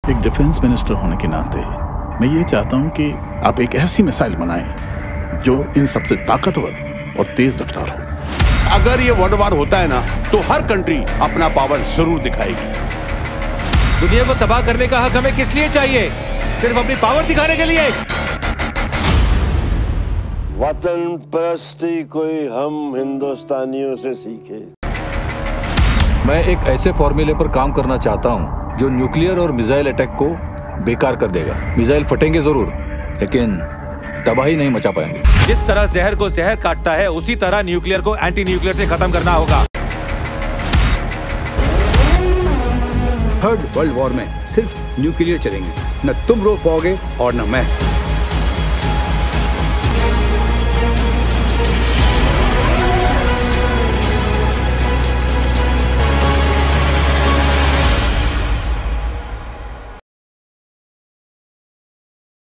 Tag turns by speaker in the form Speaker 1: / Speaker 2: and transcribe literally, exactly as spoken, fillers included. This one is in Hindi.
Speaker 1: एक डिफेंस मिनिस्टर होने के नाते मैं ये चाहता हूं कि आप एक ऐसी मिसाइल बनाएं जो इन सबसे ताकतवर और तेज रफ्तार हो।
Speaker 2: अगर ये वर्ल्ड वार होता है ना तो हर कंट्री अपना पावर जरूर दिखाएगी।
Speaker 3: दुनिया को तबाह करने का हक हमें किस लिए चाहिए? सिर्फ अपनी पावर दिखाने के लिए?
Speaker 4: वतन परस्ती कोई हम हिंदुस्तानियों से सीखे।
Speaker 5: मैं एक ऐसे फॉर्मूले पर काम करना चाहता हूं जो न्यूक्लियर और मिसाइल अटैक को बेकार कर देगा। मिसाइल फटेंगे जरूर, लेकिन तबाही नहीं मचा पाएंगे।
Speaker 3: जिस तरह जहर को जहर काटता है, उसी तरह न्यूक्लियर को एंटी न्यूक्लियर से खत्म करना होगा।
Speaker 6: थर्ड वर्ल्ड वॉर में सिर्फ न्यूक्लियर चलेंगे, न तुम रोक पाओगे और न मैं।